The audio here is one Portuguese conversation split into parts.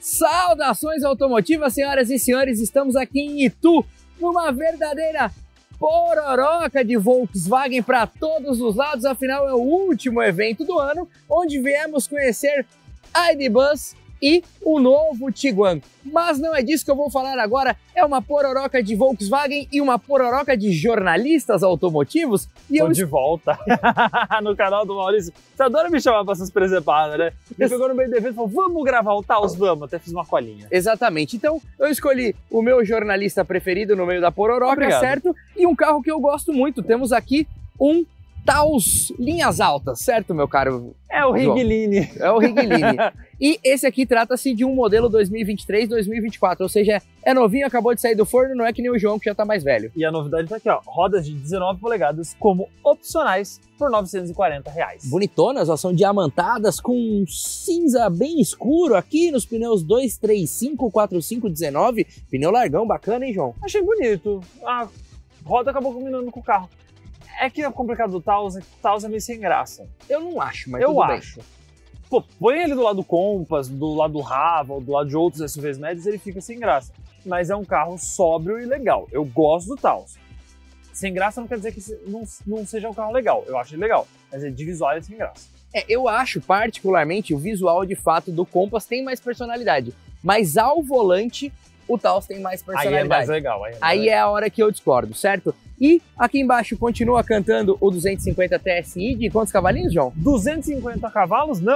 Saudações automotivas, senhoras e senhores, estamos aqui em Itu, numa verdadeira pororoca de Volkswagen para todos os lados, afinal é o último evento do ano, onde viemos conhecer ID. Buzz e o novo Tiguan. Mas não é disso que eu vou falar agora, é uma pororoca de Volkswagen e uma pororoca de jornalistas automotivos. E Tô de volta no canal do Maurício. Você adora me chamar pra essas presepadas, né? Ele pegou no meio do evento e falou, vamos gravar o Taos? Vamos, até fiz uma colinha. Exatamente, então eu escolhi o meu jornalista preferido no meio da pororoca, Obrigado. certo? E um carro que eu gosto muito, temos aqui um Taos linhas altas, certo, meu caro? É o Rigolini. É o Rigolini. E esse aqui trata-se de um modelo 2023-2024, ou seja, é novinho, acabou de sair do forno, não é que nem o João que já tá mais velho. E a novidade tá aqui, ó, rodas de 19 polegadas como opcionais por R$ 940. Bonitonas, ó, são diamantadas com um cinza bem escuro aqui nos pneus 235, 45, 19, pneu largão, bacana, hein, João? Achei bonito. A roda acabou combinando com o carro. É que é complicado do Taos, é que o Taos é meio sem graça. Eu não acho, mas eu tudo bem. acho. Pô, põe ele do lado do Compass, do lado do Raval, do lado de outros SUVs médios, ele fica sem graça. Mas é um carro sóbrio e legal. Eu gosto do Taos. Sem graça não quer dizer que não seja um carro legal. Eu acho ele legal, mas de visual ele é sem graça. Eu acho particularmente o visual de fato do Compass tem mais personalidade, mas ao volante o Taos tem mais personalidade. Aí é mais legal. Aí é a hora que eu discordo, certo? E aqui embaixo continua cantando o 250 TSI de quantos cavalinhos, João? 250 cavalos? Não.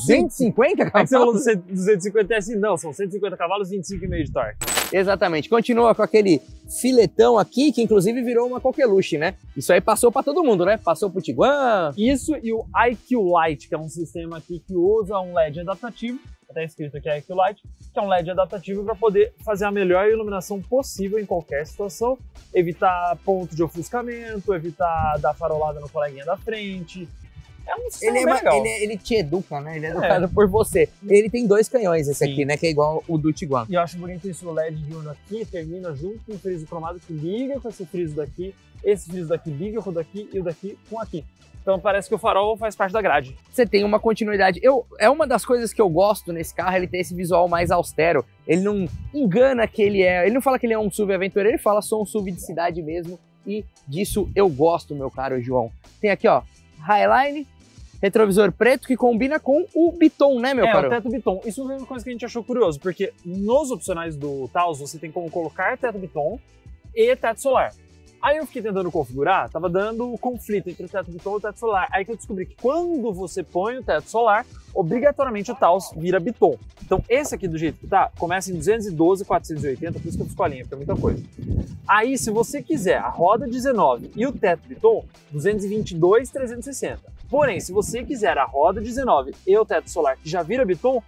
250 Aí cavalos? você falou 250 TSI? Não, são 150 cavalos e 25,5 de torque. Exatamente. Continua com aquele filetão aqui, que inclusive virou uma coqueluche, né? Isso aí passou para todo mundo, né? Passou pro Tiguan. Isso e o IQ Light, que é um sistema aqui que usa um LED adaptativo. Está escrito aqui IQ Light, que é um LED adaptativo para poder fazer a melhor iluminação possível em qualquer situação, evitar ponto de ofuscamento, evitar dar farolada no coleguinha da frente. É um sistema legal. Ele te educa, né? Ele é educado por você. Ele tem dois canhões, esse aqui, né? Que é igual o do Tiguan. E eu acho bonito isso, o LED diurno aqui termina junto com o friso cromado que liga com esse friso daqui, esse friso daqui liga com o daqui e o daqui com aqui. Então parece que o farol faz parte da grade. Você tem uma continuidade. É uma das coisas que eu gosto nesse carro, ele tem esse visual mais austero. Ele não engana que ele é... Ele não fala que ele é um SUV aventureiro, ele fala sou um SUV de cidade mesmo. E disso eu gosto, meu caro João. Tem aqui, ó, Highline, retrovisor preto que combina com o Biton, né, meu caro? É, o teto Biton. Isso é uma coisa que a gente achou curioso, porque nos opcionais do Taos você tem como colocar teto Biton e teto solar. Aí eu fiquei tentando configurar, tava dando conflito entre o teto Biton e o teto solar. Aí que eu descobri que quando você põe o teto solar, obrigatoriamente o Taos vira Biton. Então esse aqui do jeito que tá, começa em 212, 480, por isso que eu fiz com a linha, porque é muita coisa. Aí se você quiser a roda 19 e o teto Biton, 222, 360. Porém, se você quiser a roda 19 e o teto solar que já vira Biton,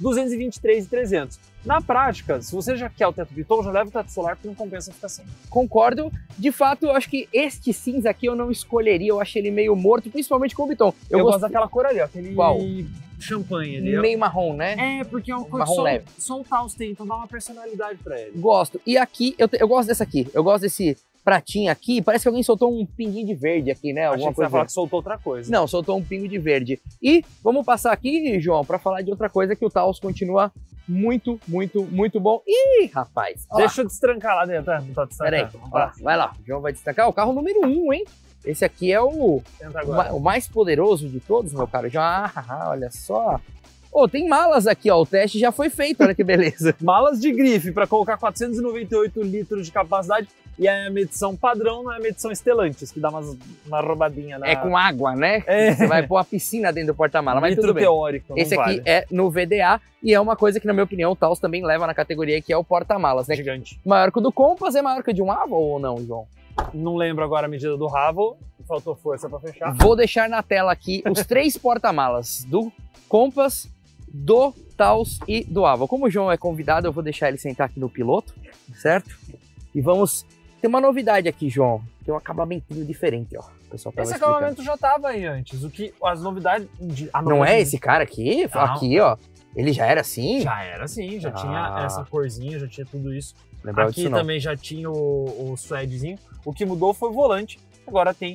223 e 300. Na prática, se você já quer o teto Biton, já leva o teto solar porque não compensa ficar sem. Concordo. De fato, eu acho que este cinza aqui eu não escolheria. Eu achei ele meio morto, principalmente com o Biton. Eu gosto daquela cor ali, ó. Aquele Qual? champanhe ali. Meio marrom, né? É, porque é uma cor marrom leve. Só o Taos tem, então dá uma personalidade pra ele. Gosto. E aqui, eu gosto dessa aqui. Eu gosto desse pratinho aqui. Parece que alguém soltou um pinguinho de verde aqui, né? Alguma coisa. Você vai falar que soltou outra coisa. Não, soltou um pingo de verde. E vamos passar aqui, João, para falar de outra coisa que o Taos continua muito, muito, muito bom. Ih, rapaz! Deixa eu destrancar lá dentro, não tá destrancando. Peraí, vai lá. O João vai destacar o carro número 1, hein? Esse aqui é o mais poderoso de todos, meu caro. Já, olha só. Oh, tem malas aqui, ó. O teste já foi feito, olha que beleza. Malas de grife para colocar 498 litros de capacidade. E a medição padrão não é a medição Stellantis, que dá uma roubadinha na... É com água, né? É. Você vai pôr a piscina dentro do porta-mala, mas tudo bem. Teórico, não Esse aqui vale. é no VDA e é uma coisa que, na minha opinião, o Taos também leva na categoria, que é o porta-malas, né? Gigante. Maior que o do Compass, é maior que o de um Haval ou não, João? Não lembro agora a medida do Raval, faltou força para fechar. Vou deixar na tela aqui os 3 porta-malas do Compass, do Taos e do Haval. Como o João é convidado, eu vou deixar ele sentar aqui no piloto, certo? E vamos... Tem uma novidade aqui, João. Tem um acabamentinho diferente, ó. O pessoal tava Esse explicando. acabamento já tava aí antes. As novidades... Não é esse cara aqui? Não. Aqui, ó. Ele já era assim? Já era assim, já tinha essa corzinha, já tinha tudo isso. Lembrava Aqui disso, não. também já tinha o suedezinho. O que mudou foi o volante. Agora tem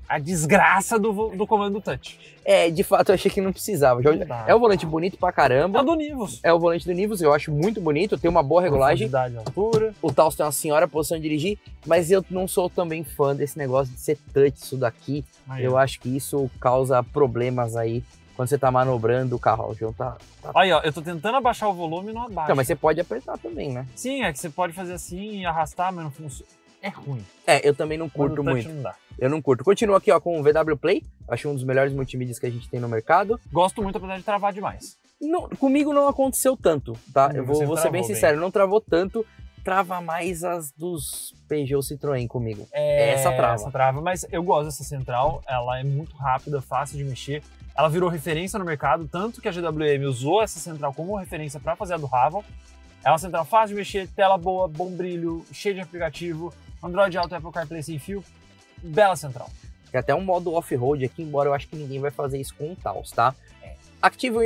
a desgraça do comando touch. De fato, eu achei que não precisava. É um volante bonito pra caramba. É o do Nivus. É o volante do Nivus, eu acho muito bonito, tem uma boa regulagem. Altura. O Taos tem uma senhora posição de dirigir, mas eu não sou também fã desse negócio de ser touch isso daqui. Eu acho que isso causa problemas aí quando você tá manobrando o carro. O João tá... Aí, ó, eu tô tentando abaixar o volume e não abaixa. Não, mas você pode apertar também, né? Sim, é que você pode fazer assim e arrastar, mas não funciona. É ruim. Eu também não curto muito. Não dá. Eu não curto. Continua aqui, ó, com o VW Play. Acho um dos melhores multimídias que a gente tem no mercado. Gosto muito, apesar de travar demais. Não, comigo não aconteceu tanto, tá? Eu vou ser bem sincero, não travou tanto. Trava mais as dos Peugeot Citroën comigo. Essa trava. Mas eu gosto dessa central. Ela é muito rápida, fácil de mexer. Ela virou referência no mercado, tanto que a GWM usou essa central como referência para fazer a do Haval. É uma central fácil de mexer, tela boa, bom brilho, cheia de aplicativo, Android Auto, Apple CarPlay sem fio, bela central. Tem até um modo off-road aqui, embora eu acho que ninguém vai fazer isso com o Taos, tá? Active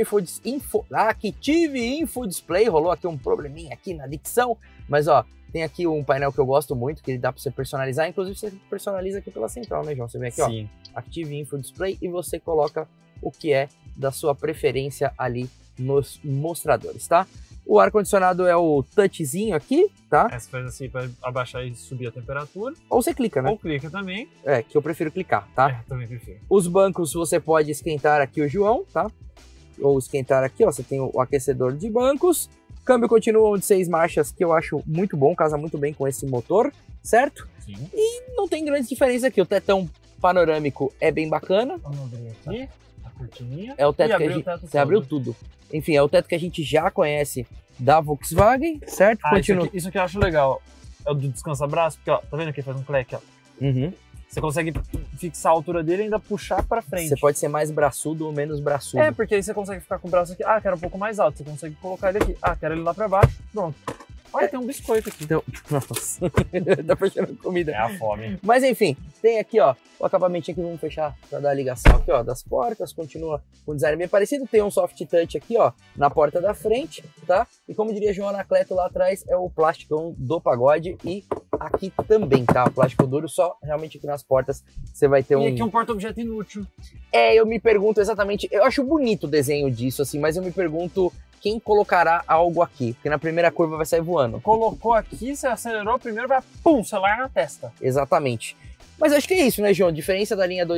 Info Display, rolou aqui um probleminha aqui na dicção, mas ó, tem aqui um painel que eu gosto muito, que ele dá para você personalizar, inclusive você personaliza aqui pela central, né, João? Você vem aqui, Sim. Ó, Active Info Display e você coloca o que é da sua preferência ali nos mostradores, tá? O ar-condicionado é o touchzinho aqui, tá? Você faz assim para abaixar e subir a temperatura. Ou você clica, né? Ou clica também. Que eu prefiro clicar, tá? Também prefiro. Os bancos você pode esquentar aqui o João, tá? Ou esquentar aqui, ó, você tem o aquecedor de bancos. Câmbio continua de 6 marchas, que eu acho muito bom, casa muito bem com esse motor, certo? Sim. E não tem grande diferença aqui, o tetão panorâmico é bem bacana. Vamos abrir aqui, a cortininha. É o teto que a gente... Você abriu tudo. Enfim, é o teto que a gente já conhece da Volkswagen, certo? Continua. Isso aqui eu acho legal, é o do descansa-braço, porque ó, tá vendo aqui, faz um cleque, ó. Uhum. Você consegue fixar a altura dele e ainda puxar pra frente. Você pode ser mais braçudo ou menos braçudo. Porque aí você consegue ficar com o braço aqui. Quero um pouco mais alto. Você consegue colocar ele aqui. Quero ele lá pra baixo. Pronto. Olha, tem um biscoito aqui. Então, nossa, tá fechando comida. É a fome. Mas enfim, tem aqui, ó, o acabamentinho que vamos fechar pra dar a ligação aqui, ó, das portas. Continua com um design bem parecido. Tem um soft touch aqui, ó, na porta da frente, tá? E como diria João Anacleto lá atrás, é o plasticão do pagode. E aqui também, tá? O plástico duro, só realmente aqui nas portas você vai ter E aqui um porta-objeto inútil. Eu me pergunto exatamente, eu acho bonito o desenho disso, assim, mas eu me pergunto quem colocará algo aqui, porque na primeira curva vai sair voando. Colocou aqui, você acelerou primeiro, vai pum, celular na testa. Exatamente. Mas acho que é isso, né, João? Diferença da linha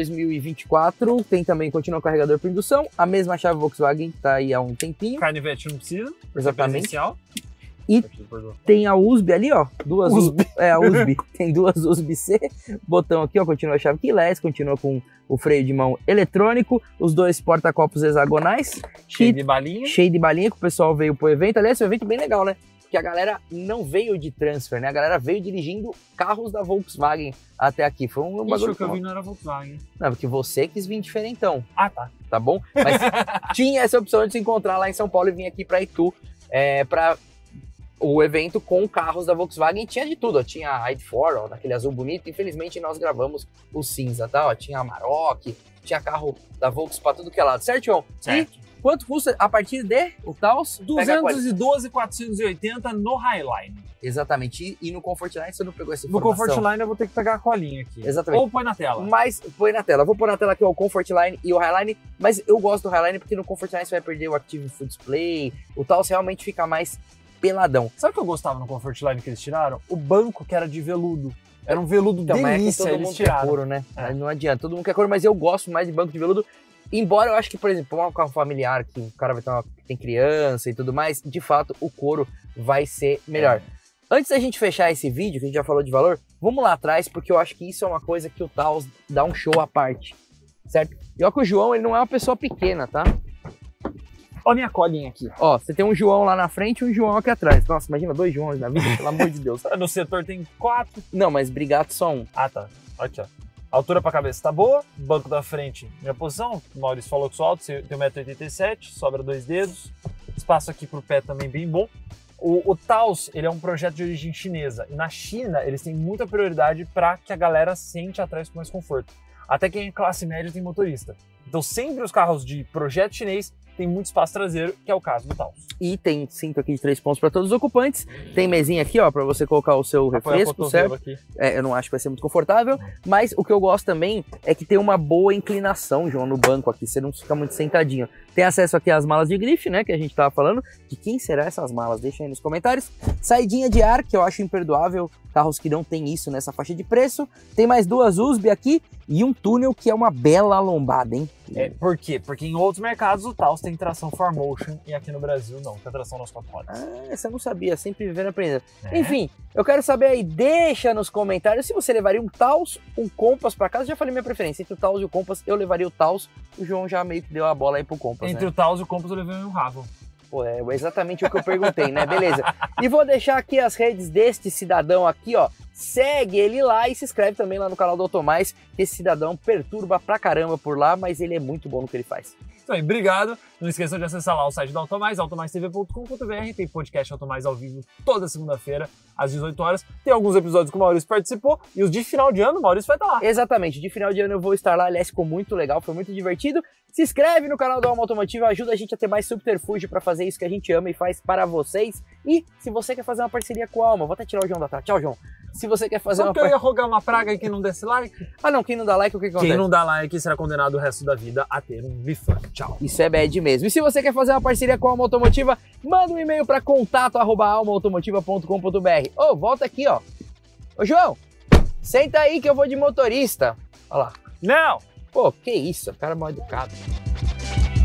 2024, tem também, continua o carregador por indução, a mesma chave Volkswagen, tá aí há um tempinho. Carnivete não precisa. Exatamente. E tem a USB ali, ó, duas USB. A USB, tem duas USB-C, botão aqui, ó, continua a chave keyless, continua com o freio de mão eletrônico, os dois porta-copos hexagonais. Cheio de balinha. Cheio de balinha, que o pessoal veio pro evento. Aliás, foi um evento bem legal, né? Porque a galera não veio de transfer, né? A galera veio dirigindo carros da Volkswagen até aqui. Foi um bagulho. Isso que eu vi não era Volkswagen. Não, porque você quis vir diferentão. Tá. Tá bom? Mas tinha essa opção de se encontrar lá em São Paulo e vir aqui pra Itu, pra o evento com carros da Volkswagen. Tinha de tudo, ó. Tinha a ID4, ó, daquele azul bonito. Infelizmente nós gravamos o cinza, tá? Ó, tinha a Amarok, tinha carro da Volkswagen pra tudo que é lado, certo, João? Certo. E quanto custa a partir de o Taos? 212.480 no Highline. Exatamente. E no Comfortline você não pegou essa informação? No Comfortline eu vou ter que pegar a colinha aqui. Exatamente. Ou põe na tela. Mas põe na tela. Vou pôr na tela aqui ó, o Comfortline e o Highline. Mas eu gosto do Highline porque no Comfortline você vai perder o Active Full Display. O Taos realmente fica mais peladão. Sabe o que eu gostava no Comfortline que eles tiraram? O banco que era de veludo. Era um veludo então, delícia, todo mundo quer couro, né? Não adianta, todo mundo quer couro, mas eu gosto mais de banco de veludo. Embora eu acho que, por exemplo, um carro familiar, que o cara vai ter tem criança e tudo mais, de fato, o couro vai ser melhor. Antes da gente fechar esse vídeo, que a gente já falou de valor, vamos lá atrás, porque eu acho que isso é uma coisa que o Taos dá um show à parte, certo? E olha que o João, ele não é uma pessoa pequena, tá? Olha a minha colinha aqui. Ó, você tem um João lá na frente e um João aqui atrás. Nossa, imagina 2 Joões na vida, pelo amor de Deus. No setor tem 4. Não, mas Brigato só um. Tá. Aqui, ó. A altura pra cabeça tá boa. Banco da frente, minha posição. O Maurício falou que sou alto, tem 1,87 m, sobra 2 dedos. Espaço aqui pro pé também bem bom. O Taos, ele é um projeto de origem chinesa. E na China, eles têm muita prioridade para que a galera sente atrás com mais conforto. Até quem é classe média tem motorista. Então sempre os carros de projeto chinês tem muito espaço traseiro, que é o caso do Taos. E tem cinto aqui de 3 pontos para todos os ocupantes. Tem mesinha aqui, ó, para você colocar o seu refresco, certo? Aqui. Eu não acho que vai ser muito confortável, mas o que eu gosto também é que tem uma boa inclinação, João, no banco aqui, você não fica muito sentadinho. Tem acesso aqui às malas de grife, né, que a gente tava falando. De quem será essas malas? Deixa aí nos comentários. Saidinha de ar, que eu acho imperdoável, carros que não tem isso nessa faixa de preço. Tem mais 2 USB aqui e um túnel que é uma bela lombada, hein? Por quê? Porque em outros mercados o Taos tem tração 4Motion e aqui no Brasil não, tem tração nos 4 rodas. Essa eu não sabia, sempre vivendo e aprendendo. Enfim, eu quero saber aí, deixa nos comentários se você levaria um Taos, um Compass pra casa. Já falei minha preferência, entre o Taos e o Compass, eu levaria o Taos. O João já meio que deu a bola aí pro Compass, Entre o Taos e o Compass eu levei um Ravel. Pô, é exatamente o que eu perguntei, né? Beleza. E vou deixar aqui as redes deste cidadão aqui, ó. Segue ele lá e se inscreve também lá no canal do Automais. Esse cidadão perturba pra caramba por lá, mas ele é muito bom no que ele faz. Isso aí, obrigado. Não esqueçam de acessar lá o site do Automais, automaistv.com.br. Tem podcast Automais ao vivo toda segunda-feira, às 18 horas. Tem alguns episódios que o Maurício participou e os de final de ano, o Maurício vai estar lá. Exatamente, de final de ano eu vou estar lá. Aliás, ficou muito legal, foi muito divertido. Se inscreve no canal do Alma Automotiva, ajuda a gente a ter mais subterfúgio para fazer isso que a gente ama e faz para vocês. E se você quer fazer uma parceria com a Alma, vou até tirar o João da tela. Tchau, João. Se você quer fazer eu ia rogar uma praga aí que não desse like? Ah não, quem não dá like, o que acontece? Quem não dá like será condenado o resto da vida a ter um bifan. Tchau. Isso é bad mesmo. E se você quer fazer uma parceria com a Alma Automotiva, manda um e-mail para contato@almaautomotiva.com.br. Ô, volta aqui, ó. Ô, João, senta aí que eu vou de motorista. Olha lá. Não! Pô, que isso, cara mal educado.